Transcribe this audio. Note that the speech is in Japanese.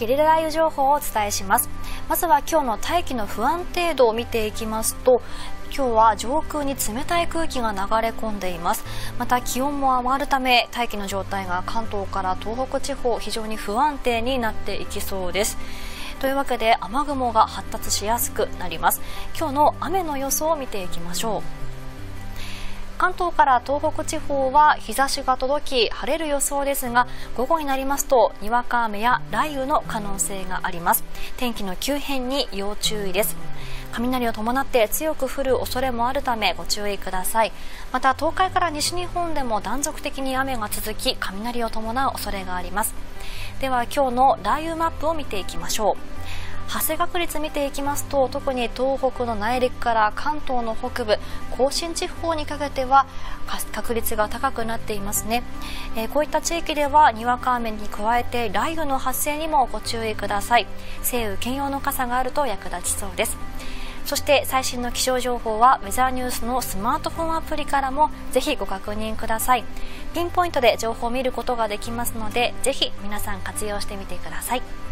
ゲリラ雷雨情報をお伝えします。まずは今日の大気の不安定度を見ていきますと、今日は上空に冷たい空気が流れ込んでいます。また気温も上がるため、大気の状態が関東から東北地方非常に不安定になっていきそうです。というわけで雨雲が発達しやすくなります。今日の雨の予想を見ていきましょう。関東から東北地方は日差しが届き晴れる予想ですが、午後になりますとにわか雨や雷雨の可能性があります。天気の急変に要注意です。雷を伴って強く降る恐れもあるためご注意ください。また東海から西日本でも断続的に雨が続き、雷を伴う恐れがあります。では今日の雷雨マップを見ていきましょう。発生確率見ていきますと、特に東北の内陸から関東の北部、甲信地方にかけては確率が高くなっていますね。こういった地域ではにわか雨に加えて雷雨の発生にもご注意ください。晴雨兼用の傘があると役立ちそうです。そして最新の気象情報はウェザーニュースのスマートフォンアプリからもぜひご確認ください。ピンポイントで情報を見ることができますので、ぜひ皆さん活用してみてください。